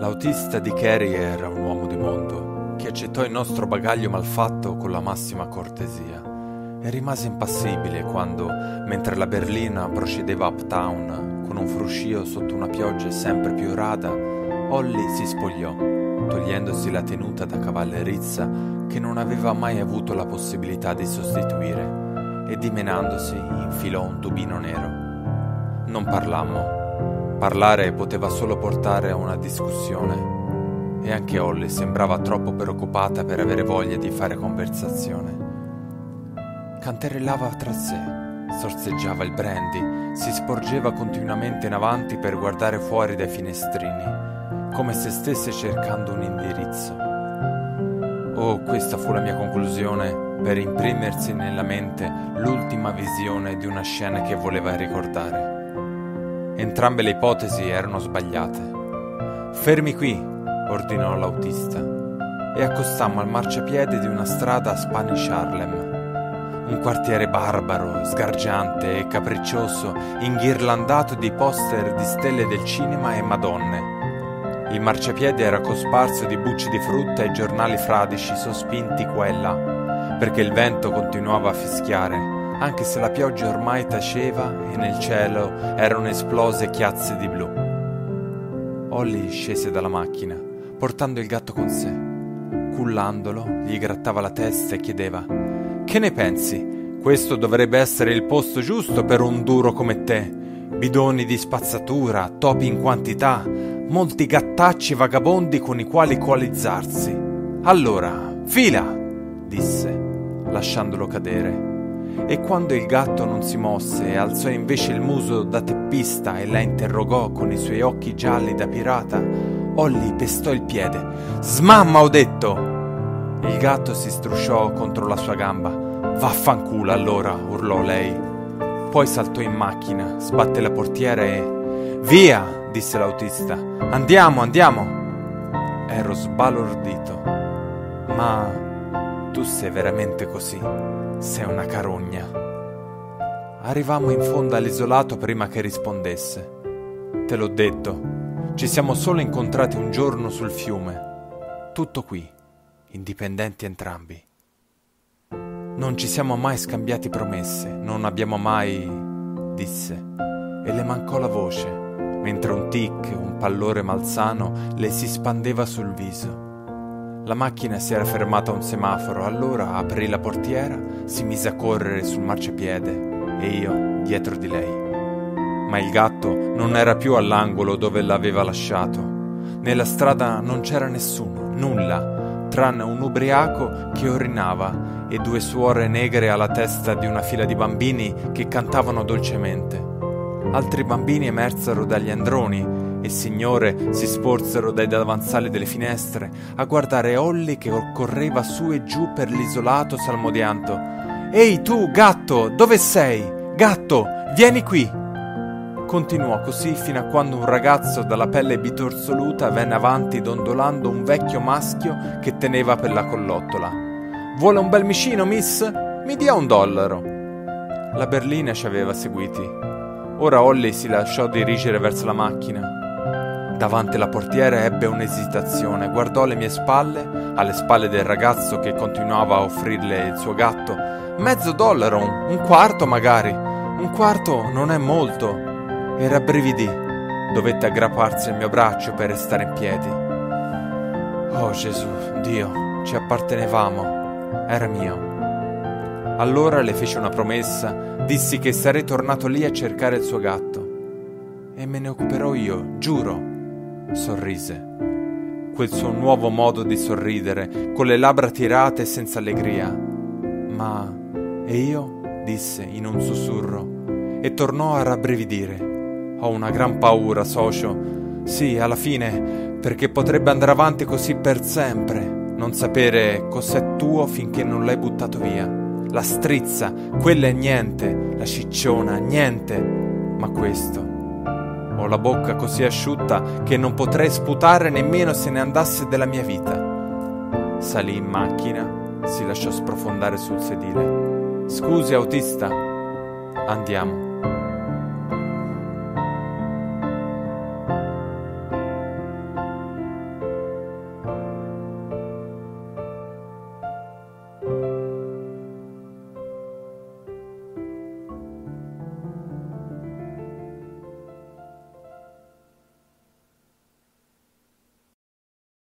L'autista di Carrie era un uomo di mondo che accettò il nostro bagaglio malfatto con la massima cortesia e rimase impassibile quando, mentre la berlina procedeva uptown con un fruscio sotto una pioggia sempre più rada, Holly si spogliò, togliendosi la tenuta da cavallerizza che non aveva mai avuto la possibilità di sostituire, e dimenandosi infilò un tubino nero. Non parlammo. Parlare poteva solo portare a una discussione, e anche Holly sembrava troppo preoccupata per avere voglia di fare conversazione. Canterellava tra sé, sorseggiava il brandy, si sporgeva continuamente in avanti per guardare fuori dai finestrini, come se stesse cercando un indirizzo. Oh, questa fu la mia conclusione per imprimersi nella mente l'ultima visione di una scena che voleva ricordare. Entrambe le ipotesi erano sbagliate. «Fermi qui», ordinò l'autista, e accostammo al marciapiede di una strada a Spanish Harlem. Un quartiere barbaro, sgargiante e capriccioso, inghirlandato di poster di stelle del cinema e madonne. Il marciapiede era cosparso di bucce di frutta e giornali fradici sospinti qua e là, perché il vento continuava a fischiare, anche se la pioggia ormai taceva e nel cielo erano esplose chiazze di blu. Holly scese dalla macchina, portando il gatto con sé. Cullandolo, gli grattava la testa e chiedeva: «Che ne pensi? Questo dovrebbe essere il posto giusto per un duro come te. Bidoni di spazzatura, topi in quantità, molti gattacci vagabondi con i quali coalizzarsi. Allora, fila!» disse, lasciandolo cadere. E quando il gatto non si mosse e alzò invece il muso da teppista e la interrogò con i suoi occhi gialli da pirata, Holly pestò il piede. «Smamma, ho detto!» Il gatto si strusciò contro la sua gamba. «Vaffanculo allora!» urlò lei. Poi saltò in macchina, sbatté la portiera e... «Via!» disse l'autista. «Andiamo, andiamo!» Ero sbalordito. «Ma tu sei veramente così? Sei una carogna!» Arrivammo in fondo all'isolato prima che rispondesse. «Te l'ho detto, ci siamo solo incontrati un giorno sul fiume. Tutto qui, indipendenti entrambi. Non ci siamo mai scambiati promesse, non abbiamo mai...» disse, e le mancò la voce, mentre un tic, un pallore malsano le si spandeva sul viso. La macchina si era fermata a un semaforo, allora aprì la portiera, si mise a correre sul marciapiede e io dietro di lei. Ma il gatto non era più all'angolo dove l'aveva lasciato. Nella strada non c'era nessuno, nulla, tranne un ubriaco che orinava e due suore negre alla testa di una fila di bambini che cantavano dolcemente. Altri bambini emersero dagli androni e signore si sporsero dai davanzali delle finestre a guardare Holly che correva su e giù per l'isolato salmodiando. «Ehi tu, gatto, dove sei? Gatto, vieni qui!» Continuò così fino a quando un ragazzo dalla pelle bitorzoluta venne avanti dondolando un vecchio maschio che teneva per la collottola. «Vuole un bel micino, miss? Mi dia $1!» La berlina ci aveva seguiti. Ora Holly si lasciò dirigere verso la macchina. Davanti alla portiera ebbe un'esitazione, guardò alle mie spalle, alle spalle del ragazzo che continuava a offrirle il suo gatto. $0,50, un quarto magari. Un quarto non è molto. E rabbrividì. Dovette aggrapparsi al mio braccio per restare in piedi. Oh Gesù, Dio, ci appartenevamo. Era mio. Allora le feci una promessa, dissi che sarei tornato lì a cercare il suo gatto. E me ne occuperò io, giuro. Sorrise. Quel suo nuovo modo di sorridere, con le labbra tirate e senza allegria. «Ma... e io?» disse in un sussurro, e tornò a rabbrividire. «Ho una gran paura, socio. Sì, alla fine, perché potrebbe andare avanti così per sempre. Non sapere cos'è tuo finché non l'hai buttato via. La strizza, quella è niente. La cicciona, niente. Ma questo... Ho la bocca così asciutta che non potrei sputare nemmeno se ne andasse della mia vita». Salì in macchina, si lasciò sprofondare sul sedile. «Scusi, autista, andiamo».